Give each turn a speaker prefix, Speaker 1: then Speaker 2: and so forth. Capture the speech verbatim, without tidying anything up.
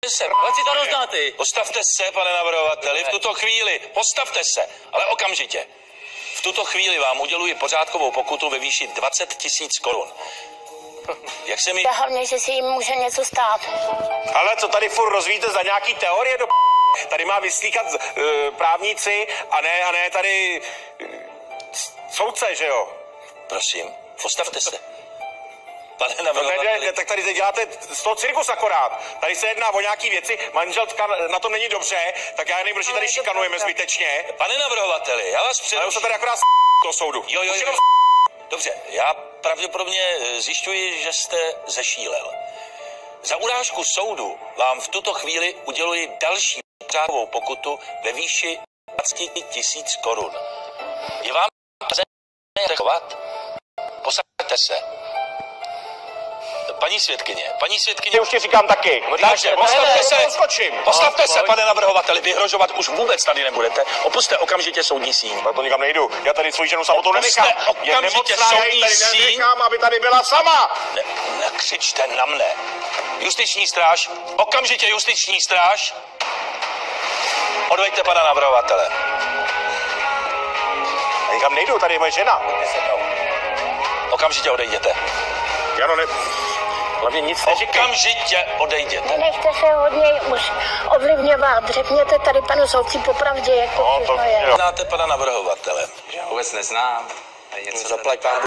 Speaker 1: se, ale si to rozdáte. Postavte se, pane navrhovateli, v tuto chvíli, postavte se, ale okamžitě. V tuto chvíli vám uděluji pořádkovou pokutu ve výši dvacet tisíc korun. Jak se mi...
Speaker 2: Hlavně, že si jim může něco stát.
Speaker 3: Ale co tady furt rozvíjíte za nějaký teorie do p***? Tady má vyslíkat uh, právníci a ne, a ne tady uh, soudce, že jo?
Speaker 1: Prosím, postavte se. Pane
Speaker 3: No
Speaker 1: navrhovateli...
Speaker 3: ne, ne, tak tady děláte z toho cirkus akorát. Tady se jedná o nějaký věci, manželka na tom není dobře, tak já nevím, proč ji tady šikanujeme zbytečně.
Speaker 1: Pane navrhovateli, já vás
Speaker 3: Ale
Speaker 1: přeruším.
Speaker 3: už se tady akorát s*** do soudu.
Speaker 1: Jo, jo,
Speaker 3: Už
Speaker 1: jo.
Speaker 3: jenom
Speaker 1: Dobře, já pravděpodobně zjišťuji, že jste zešílel. Za urážku soudu vám v tuto chvíli uděluji další pořádkovou pokutu ve výši dvacet tisíc korun. Je vám to chovat? Posaďte se. Paní svědkyně, paní svědkyně...
Speaker 3: už ti říkám taky.
Speaker 1: Takže, postavte se,
Speaker 3: Skočím.
Speaker 1: postavte se, pane navrhovateli, vyhrožovat už vůbec tady nebudete. Opuste okamžitě soudní síň.
Speaker 3: Tak to nikam nejdu. Já tady svou ženu samotou nenechám. Je
Speaker 1: okamžitě
Speaker 3: nemocná, já
Speaker 1: soudní
Speaker 3: ji tady
Speaker 1: síň.
Speaker 3: nenechám, aby tady byla sama.
Speaker 1: Ne, nekřičte na mne. Justiční stráž, okamžitě justiční stráž. Odveďte pana navrhovatele.
Speaker 3: Já nikam nejdu, tady je moje žena.
Speaker 1: Okamžitě odejděte.
Speaker 3: Jano, ne... Hlavně nic neříkej.
Speaker 1: Okamžitě odejděte.
Speaker 2: Nenechte se od něj už ovlivňovat. Řekněte tady panu soudci popravdě, jak to
Speaker 3: No, to
Speaker 2: všechno je.
Speaker 3: jo.
Speaker 1: Znáte pana navrhovatele?
Speaker 4: Vůbec neznám. Něco
Speaker 3: Zaplať pán